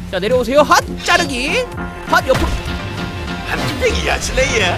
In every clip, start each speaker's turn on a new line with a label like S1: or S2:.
S1: 자 내려오세요. 핫! 자르기. 핫! 옆으로.
S2: 한투팩이야 슬레이야.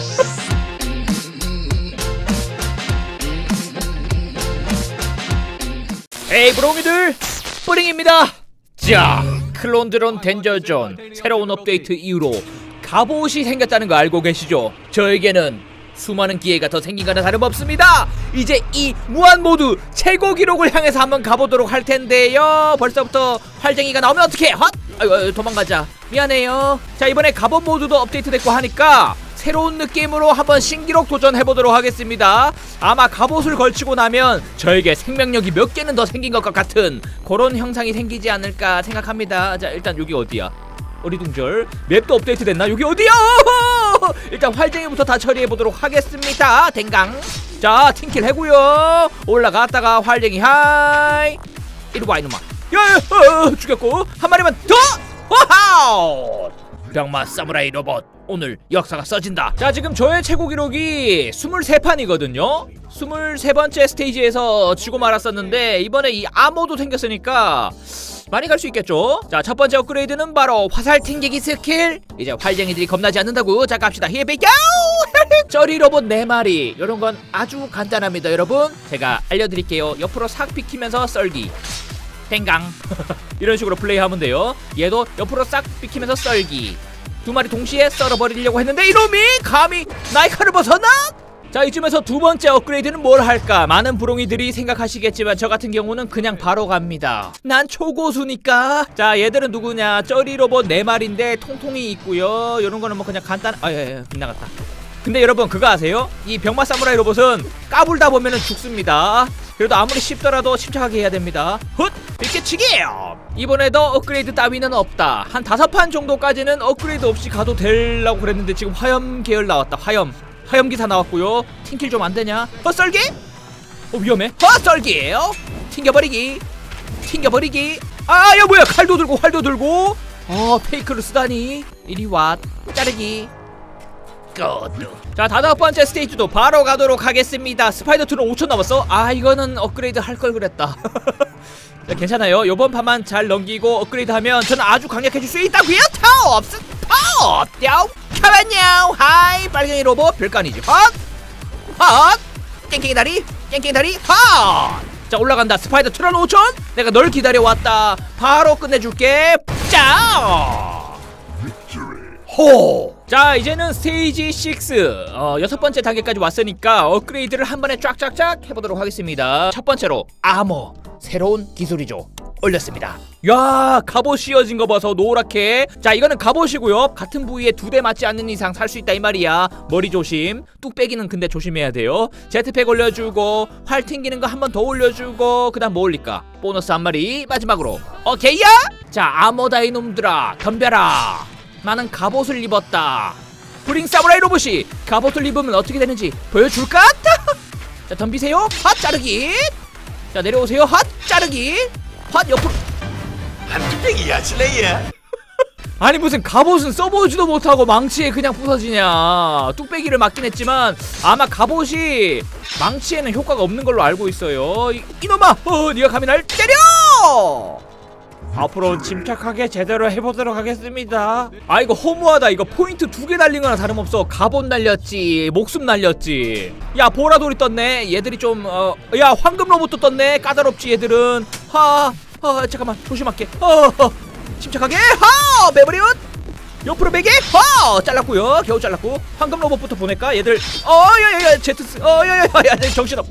S1: 에이 브롱이들, 뿌링입니다. 자, 클론드론 덴저존 새로운 업데이트 이후로 갑옷이 생겼다는 거 알고 계시죠? 저에게는 수많은 기회가 더 생긴 거나 다름없습니다. 이제 이 무한모드 최고 기록을 향해서 한번 가보도록 할 텐데요. 벌써부터 활쟁이가 나오면 어떡해. 헛! 아이고, 도망가자. 미안해요. 자, 이번에 갑옷 모드도 업데이트 됐고 하니까 새로운 느낌으로 한번 신기록 도전해보도록 하겠습니다. 아마 갑옷을 걸치고 나면 저에게 생명력이 몇 개는 더 생긴 것 같은 그런 형상이 생기지 않을까 생각합니다. 자, 일단 여기 어디야? 어리둥절. 맵도 업데이트 됐나? 여기 어디야? 일단 활쟁이부터 다 처리해보도록 하겠습니다. 댕강. 자, 팀킬 해고요. 올라갔다가 활쟁이 하이. 이리와 이놈아. 야, 죽였고 한 마리만 더. 와우. 병마 사무라이 로봇, 오늘 역사가 써진다. 자, 지금 저의 최고 기록이 23판이거든요 23번째 스테이지에서 지고 말았었는데 이번에 이 아모도 생겼으니까 많이 갈 수 있겠죠. 자, 첫 번째 업그레이드는 바로 화살 튕기기 스킬. 이제 활쟁이들이 겁나지 않는다고. 자, 갑시다. 히에베 야우. 쩌리 로봇 4마리. 요런 건 아주 간단합니다 여러분. 제가 알려드릴게요. 옆으로 싹 비키면서 썰기. 땡강. 이런 식으로 플레이하면 돼요. 얘도 옆으로 싹 비키면서 썰기. 2마리 동시에 썰어버리려고 했는데 이놈이 감히 나의 칼을 벗어나? 자, 이쯤에서 두 번째 업그레이드는 뭘 할까? 많은 부롱이들이 생각하시겠지만 저 같은 경우는 그냥 바로 갑니다. 난 초고수니까. 자, 얘들은 누구냐? 쩌리 로봇 4마리인데 통통이 있고요. 이런 거는 뭐 그냥 간단. 빗나갔다. 근데 여러분 그거 아세요? 이 병마 사무라이 로봇은 까불다 보면은 죽습니다. 그래도 아무리 쉽더라도 침착하게 해야 됩니다. 훗! 비켜치기예요. 이번에도 업그레이드 따위는 없다. 한 5판 정도까지는 업그레이드 없이 가도 되려고 그랬는데 지금 화염 계열 나왔다. 화염 기사 나왔고요. 팅킬 좀 안되냐? 썰기? 위험해. 썰기예요. 튕겨버리기. 아, 야 뭐야, 활도 들고. 페이크를 쓰다니. 이리와. 자르기. 자, 5번째 스테이지도 바로 가도록 하겠습니다. 스파이더2는 5천 남았어. 아, 이거는 업그레이드 할 걸 그랬다. 자, 괜찮아요. 요번 판만 잘 넘기고 업그레이드 하면 저는 아주 강력해질 수 있다고요. 타워 야우 가만요. 하이 빨갱이 로봇 별거 아니지. 헛 깽깽이 다리 헛. 자, 올라간다. 스파이더2는 5천. 내가 널 기다려왔다. 바로 끝내줄게. 짜 호! 자, 이제는 스테이지 6 6번째 단계까지 왔으니까 업그레이드를 한 번에 쫙쫙쫙 해보도록 하겠습니다. 첫 번째로 아머, 새로운 기술이죠. 올렸습니다. 야, 갑옷 씌워진 거 봐서 노랗게. 자, 이거는 갑옷이고요. 같은 부위에 2대 맞지 않는 이상 살 수 있다 이 말이야. 머리 조심. 뚝배기는 근데 조심해야 돼요. 제트팩 올려주고, 활 튕기는 거 한 번 더 올려주고, 그 다음 뭐 올릴까? 보너스 한 마리 마지막으로. 오케이야? 자, 아머다 이놈들아 덤벼라. 나는 갑옷을 입었다. 브링 사무라이 로봇이 갑옷을 입으면 어떻게 되는지 보여줄까? 자, 덤비세요. 핫 자르기. 자, 내려오세요. 핫 자르기. 핫 옆으로.
S2: 한투팩이야 슬레이야.
S1: 아니 무슨 갑옷은 써보지도 못하고 망치에 그냥 부서지냐. 뚝배기를 맞긴 했지만 아마 갑옷이 망치에는 효과가 없는 걸로 알고 있어요. 이놈아, 네가 감히 날 때려. 앞으로는 침착하게 제대로 해보도록 하겠습니다. 아, 이거 허무하다. 이거 포인트 2개 달린 거나 다름없어. 갑옷 날렸지, 목숨 날렸지. 야, 보라돌이 떴네. 얘들이 좀 야, 황금 로봇도 떴네. 까다롭지 얘들은. 잠깐만 조심할게. 침착하게. 매버리웃 옆으로 베개. 잘랐고요. 겨우 잘랐고. 황금 로봇부터 보낼까 얘들. 야야야 제트스. 야야야 정신없.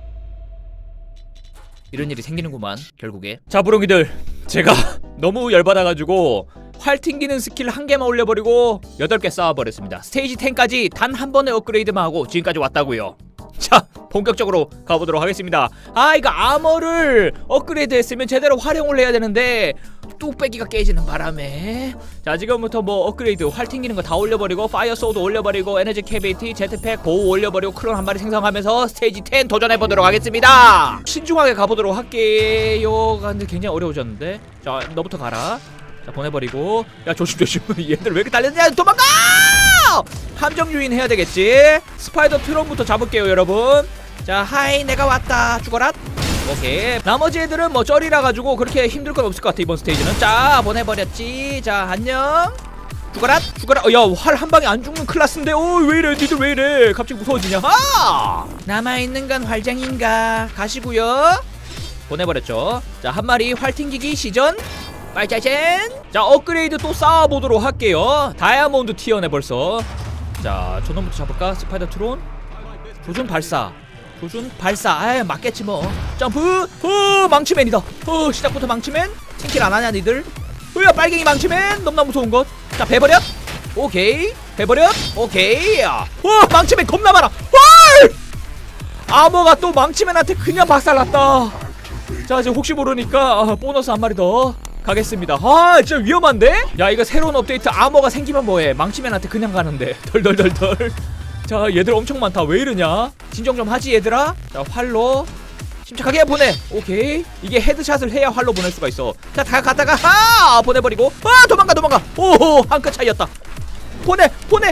S1: 이런 일이 생기는구만 결국에. 자, 부렁이들, 제가 너무 열받아가지고 활 튕기는 스킬 1개만 올려버리고 8개 쌓아버렸습니다. 스테이지 10까지 단 한 번의 업그레이드만 하고 지금까지 왔다고요. 자, 본격적으로 가보도록 하겠습니다. 아, 이거 아머를 업그레이드 했으면 제대로 활용을 해야 되는데 뚝배기가 깨지는 바람에. 자, 지금부터 뭐 업그레이드 활 튕기는 거 다 올려버리고, 파이어 소드 올려버리고, 에너지 캐비티, 제트팩 고우 올려버리고, 클론 한 마리 생성하면서 스테이지 10 도전해보도록 하겠습니다. 신중하게 가보도록 할게요. 근데 굉장히 어려워졌는데. 자, 너부터 가라. 자, 보내버리고. 야, 조심 얘들 왜 이렇게 달렸냐. 도망가. 함정 유인 해야 되겠지. 스파이더 트론부터 잡을게요 여러분. 자, 하이 내가 왔다. 죽어라. 오케이. 나머지 애들은 뭐 쩔이라 가지고 그렇게 힘들 건 없을 것 같아 이번 스테이지는. 자 보내버렸지. 자 안녕. 죽어라 죽어라. 야 활 한 방에 안 죽는 클라스인데. 왜 이래 니들 왜 이래 갑자기 무서워지냐. 남아있는 건 활쟁인가. 가시고요. 보내버렸죠. 자 한 마리 활 튕기기 시전. 빨짜젠. 자 업그레이드 또 쌓아보도록 할게요. 다이아몬드 티어네 벌써. 자 저놈부터 잡을까. 스파이더 트론. 조준 발사. 조준 발사. 아이 맞겠지 뭐. 점프. 망치맨이다. 시작부터 망치맨. 팅킬 안하냐 니들. 야 빨갱이 망치맨. 너무나 무서운것. 자 배버렸. 오케이 배버렸. 오케이. 망치맨 겁나 많아. 헐! 아머가 또 망치맨한테 그냥 박살났다. 자 이제 혹시 모르니까 보너스 한 마리 더 가겠습니다. 진짜 위험한데? 야 이거 새로운 업데이트 아머가 생기면 뭐해. 망치맨한테 그냥 가는데 덜덜덜덜. 자 얘들 엄청 많다. 왜 이러냐. 진정 좀 하지 얘들아. 자 활로 침착하게 보내. 오케이. 이게 헤드샷을 해야 활로 보낼 수가 있어. 자 다 갔다가 보내버리고. 도망가. 오호 한 끗 차이였다. 보내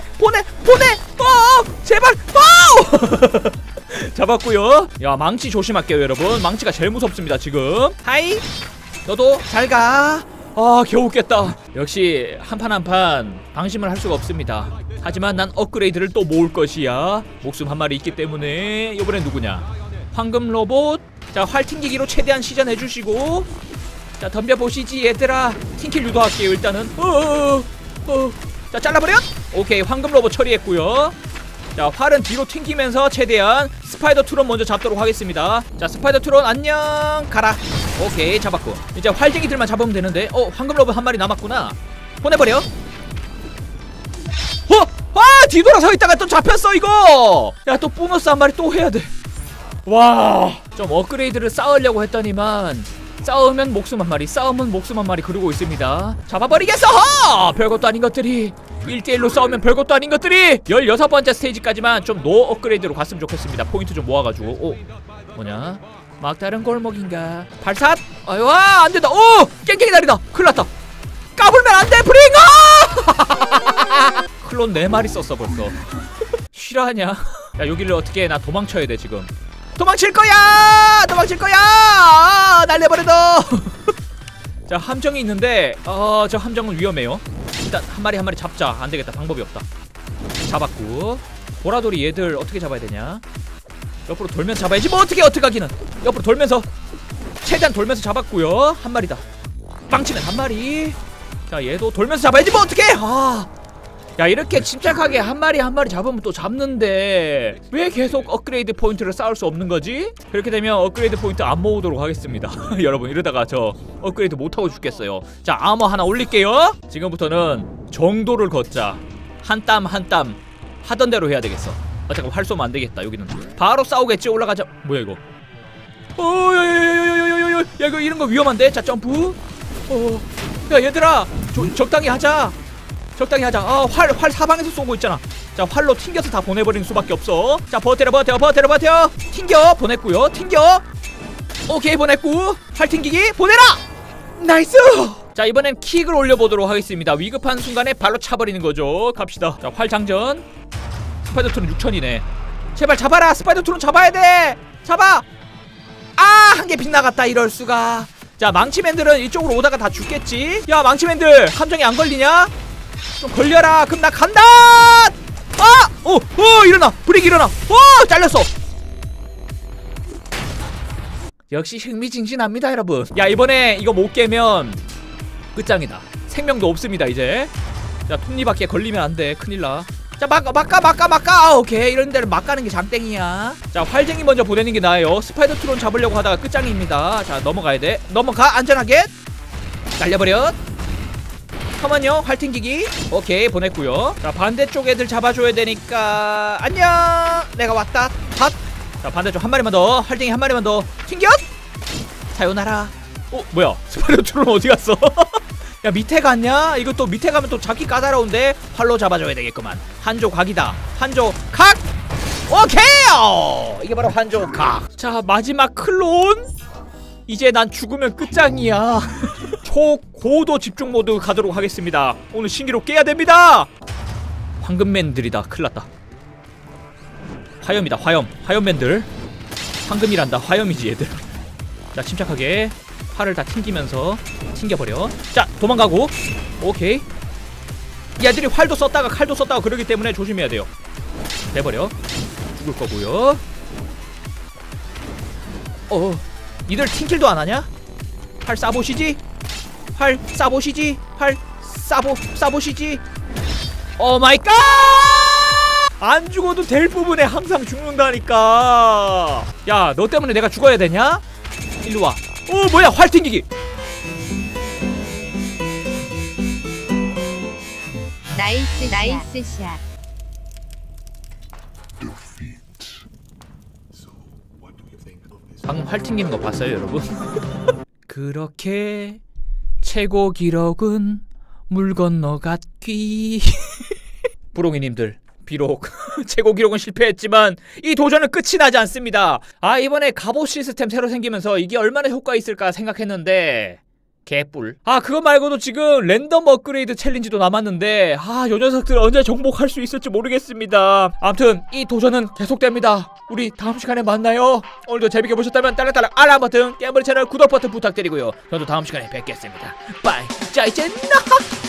S1: 제발. 잡았고요. 야 망치 조심할게요 여러분. 망치가 제일 무섭습니다 지금. 하이 너도 잘가. 겨우 깼다. 역시 한판 한판 방심을 할 수가 없습니다. 하지만 난 업그레이드를 또 모을 것이야. 목숨 한 마리 있기 때문에. 이번엔 누구냐. 황금 로봇. 자 활 튕기기로 최대한 시전 해주시고. 자 덤벼보시지 얘들아. 팅킬 유도할게요 일단은. 자 잘라버려. 오케이 황금 로봇 처리했고요. 자 활은 뒤로 튕기면서 최대한 스파이더 트론 먼저 잡도록 하겠습니다. 자 스파이더 트론 안녕 가라. 오케이 잡았고 이제 활쟁이들만 잡으면 되는데. 황금 로봇 한 마리 남았구나. 보내버려. 뒤돌아서 있다가 또 잡혔어 이거. 야 또 보너스 한 마리 또 해야돼. 와 좀 업그레이드를 쌓으려고 했더니만 싸우면 목숨 한 마리, 싸우면 목숨 한 마리 그러고 있습니다. 잡아버리겠어! 별것도 아닌 것들이. 1대1로 싸우면 별것도 아닌 것들이. 16번째 스테이지까지만 좀 노 업그레이드로 갔으면 좋겠습니다. 포인트 좀 모아가지고. 뭐냐? 막다른 골목인가? 발삿? 와 안된다. 깽깽이 다리다. 큰일났다. 까불면 안돼 브링어! 클론 4마리 썼어 벌써. 실화냐? 야 여기를 어떻게 해. 나 도망쳐야 돼 지금. 도망칠 거야! 날려버려도. 자 함정이 있는데 저 함정은 위험해요. 일단 한 마리 잡자. 안되겠다. 방법이 없다. 잡았고. 보라돌이 얘들 어떻게 잡아야 되냐. 옆으로 돌면서 잡아야지. 뭐 어떻게 하기는. 옆으로 돌면서 최대한 돌면서 잡았고요. 한 마리다. 빵치면 한 마리. 자 얘도 돌면서 잡아야지. 뭐 어떻게. 야 이렇게 침착하게 한 마리 잡으면 또 잡는데 왜 계속 업그레이드 포인트를 쌓을 수 없는 거지? 그렇게 되면 업그레이드 포인트 안 모으도록 하겠습니다. 여러분 이러다가 저 업그레이드 못하고 죽겠어요. 자 아머 하나 올릴게요. 지금부터는 정도를 걷자. 한 땀 한 땀 하던 대로 해야 되겠어. 잠깐 활 쏘면 안 되겠다. 여기는 바로 싸우겠지. 올라가자. 뭐야 이거. 야 이거 이런 거 위험한데. 자 점프. 야 얘들아 적당히 하자. 활 사방에서 쏘고 있잖아. 자 활로 튕겨서 다 보내버리는 수밖에 없어. 자 버텨. 튕겨 보냈고요. 튕겨. 오케이 보냈고. 활 튕기기 보내라. 나이스. 자 이번엔 킥을 올려보도록 하겠습니다. 위급한 순간에 발로 차버리는 거죠. 갑시다. 자 활 장전. 스파이더 트론 6000이네 제발 잡아라. 스파이더 트론 잡아야 돼. 잡아. 한 개 빗나갔다. 이럴 수가. 자 망치맨들은 이쪽으로 오다가 다 죽겠지. 야 망치맨들 함정이 안 걸리냐? 좀 걸려라. 그럼 나 간다. 일어나. 브릭 일어나. 잘렸어. 역시 흥미진진합니다 여러분. 야 이번에 이거 못 깨면 끝장이다. 생명도 없습니다 이제. 자 톱니바퀴에 걸리면 안돼. 큰일나. 자 막가. 오케이 이런 데를 막 가는 게 장땡이야. 자 활쟁이 먼저 보내는 게 나아요. 스파이더 트론 잡으려고 하다가 끝장입니다. 자 넘어가야 돼. 넘어가 안전하게. 날려버려. 잠깐만요. 활 튕기기. 오케이 보냈고요. 자 반대쪽 애들 잡아줘야 되니까 안녕. 내가 왔다. 핫. 자 반대쪽 한 마리만 더. 활쟁이 한 마리만 더. 튕겨. 사요나라. 뭐야 스파이더 트론 어디 갔어? 야 밑에 갔냐? 이거 또 밑에 가면 또 잡기 까다로운데. 활로 잡아줘야 되겠구만. 한조 각이다. 한조 각. 오케이. 이게 바로 한조 각. 자 마지막 클론. 이제 난 죽으면 끝장이야. 초고도 집중 모드 가도록 하겠습니다. 오늘 신기록 깨야 됩니다. 황금맨들이다. 큰일났다. 화염이다. 화염맨들. 황금이란다. 화염이지 얘들. 자, 침착하게 활을 다 튕기면서 튕겨버려. 자, 도망가고. 오케이. 얘들이 활도 썼다가 칼도 썼다가 그러기 때문에 조심해야 돼요. 내버려. 죽을 거고요. 니들 팀킬도 안 하냐? 활 쏴보시지? 활 쏴보시지? 활 쏴보시지? 오 마이 갓! 안 죽어도 될 부분에 항상 죽는다니까. 야, 너 때문에 내가 죽어야 되냐? 일로 와. 뭐야, 활 튕기기.
S3: 나이스 샷.
S1: 방금 활 튕기는 거 봤어요, 여러분? 그렇게 최고 기록은 물 건너갔기. 부롱이님들, 비록 최고 기록은 실패했지만 이 도전은 끝이 나지 않습니다. 이번에 갑옷 시스템 새로 생기면서 이게 얼마나 효과 있을까 생각했는데 개뿔. 그거 말고도 지금 랜덤 업그레이드 챌린지도 남았는데 요 녀석들 언제 정복할 수 있을지 모르겠습니다. 아무튼 이 도전은 계속됩니다. 우리 다음 시간에 만나요. 오늘도 재밌게 보셨다면 딸랑딸랑 알람 버튼, 깨물이 채널 구독 버튼 부탁드리고요. 저도 다음 시간에 뵙겠습니다. 빠이. 자, 이제 나